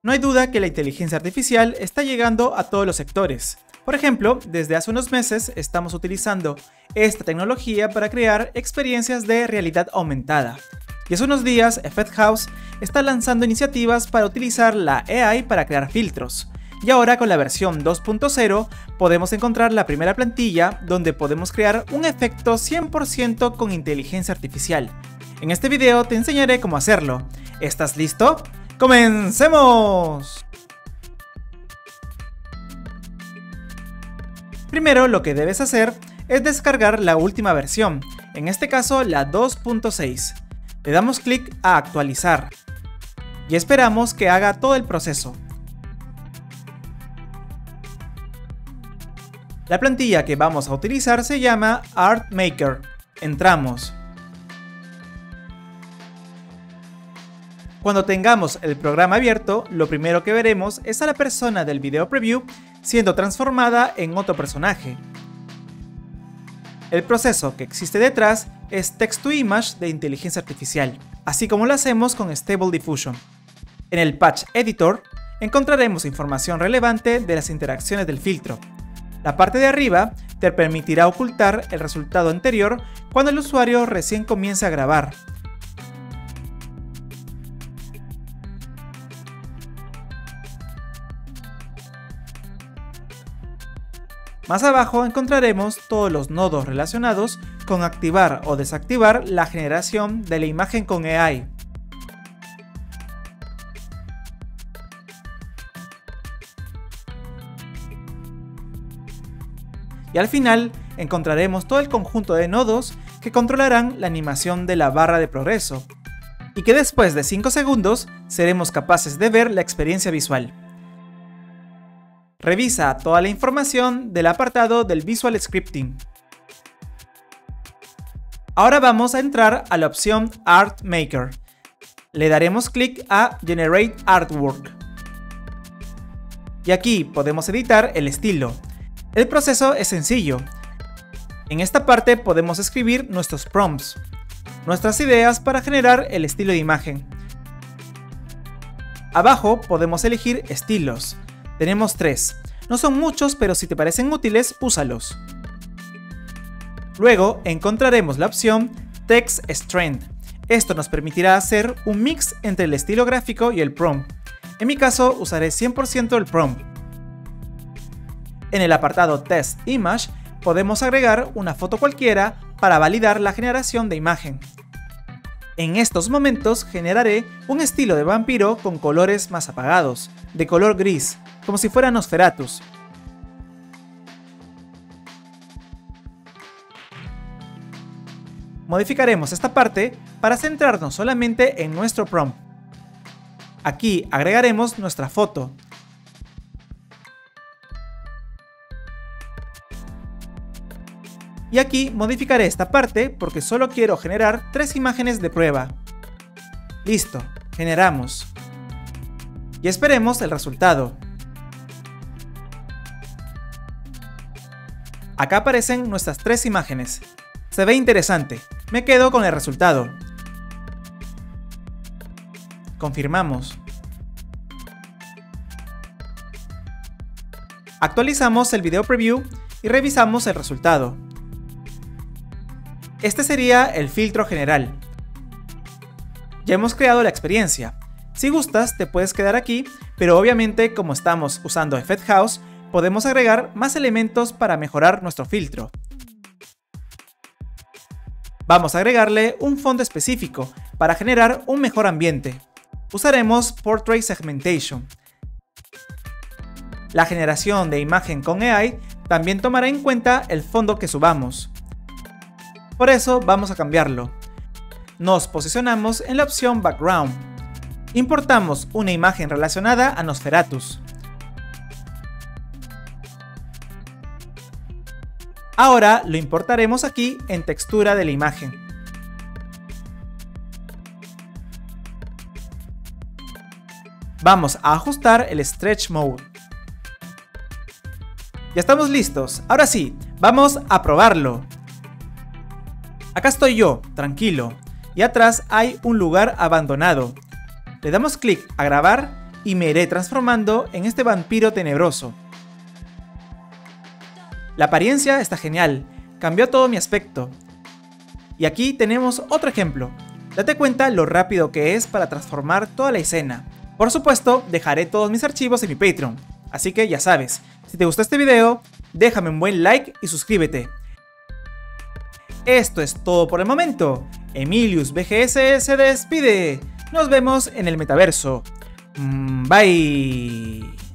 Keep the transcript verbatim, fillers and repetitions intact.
No hay duda que la inteligencia artificial está llegando a todos los sectores. Por ejemplo, desde hace unos meses estamos utilizando esta tecnología para crear experiencias de realidad aumentada. Y hace unos días, Effect House está lanzando iniciativas para utilizar la A I para crear filtros. Y ahora con la versión dos punto cero podemos encontrar la primera plantilla donde podemos crear un efecto cien por ciento con inteligencia artificial. En este video te enseñaré cómo hacerlo. ¿Estás listo? ¡Comencemos! Primero lo que debes hacer es descargar la última versión, en este caso la dos punto seis. Le damos clic a actualizar y esperamos que haga todo el proceso. La plantilla que vamos a utilizar se llama Artmaker. Entramos. Cuando tengamos el programa abierto, lo primero que veremos es a la persona del video preview siendo transformada en otro personaje. El proceso que existe detrás es Text to Image de inteligencia artificial, así como lo hacemos con Stable Diffusion. En el Patch Editor encontraremos información relevante de las interacciones del filtro. La parte de arriba te permitirá ocultar el resultado anterior cuando el usuario recién comience a grabar. Más abajo encontraremos todos los nodos relacionados con activar o desactivar la generación de la imagen con A I. Y al final encontraremos todo el conjunto de nodos que controlarán la animación de la barra de progreso, y que después de cinco segundos seremos capaces de ver la experiencia visual. Revisa toda la información del apartado del Visual Scripting. Ahora vamos a entrar a la opción Artmaker. Le daremos clic a Generate Artwork. Y aquí podemos editar el estilo. El proceso es sencillo. En esta parte podemos escribir nuestros prompts, nuestras ideas para generar el estilo de imagen. Abajo podemos elegir estilos. Tenemos tres. No son muchos, pero si te parecen útiles, úsalos. Luego encontraremos la opción Text Strand. Esto nos permitirá hacer un mix entre el estilo gráfico y el prompt. En mi caso usaré cien por ciento el prompt. En el apartado Test Image podemos agregar una foto cualquiera para validar la generación de imagen. En estos momentos generaré un estilo de vampiro con colores más apagados, de color gris, como si fuera Nosferatus. Modificaremos esta parte para centrarnos solamente en nuestro prompt. Aquí agregaremos nuestra foto. Y aquí modificaré esta parte porque solo quiero generar tres imágenes de prueba. Listo, generamos. Y esperemos el resultado. Acá aparecen nuestras tres imágenes. Se ve interesante. Me quedo con el resultado. Confirmamos. Actualizamos el video preview y revisamos el resultado. Este sería el filtro general. Ya hemos creado la experiencia. Si gustas te puedes quedar aquí, pero obviamente como estamos usando Effect House, podemos agregar más elementos para mejorar nuestro filtro. Vamos a agregarle un fondo específico para generar un mejor ambiente. Usaremos Portrait Segmentation. La generación de imagen con A I también tomará en cuenta el fondo que subamos. Por eso vamos a cambiarlo. Nos posicionamos en la opción Background. Importamos una imagen relacionada a Nosferatus. Ahora lo importaremos aquí en textura de la imagen. Vamos a ajustar el Stretch Mode. Ya estamos listos. Ahora sí, vamos a probarlo. Acá estoy yo, tranquilo, y atrás hay un lugar abandonado. Le damos clic a grabar y me iré transformando en este vampiro tenebroso. La apariencia está genial, cambió todo mi aspecto. Y aquí tenemos otro ejemplo. Date cuenta lo rápido que es para transformar toda la escena. Por supuesto, dejaré todos mis archivos en mi Patreon. Así que ya sabes, si te gustó este video, déjame un buen like y suscríbete. Esto es todo por el momento. Emilius B G S se despide. Nos vemos en el metaverso. Bye.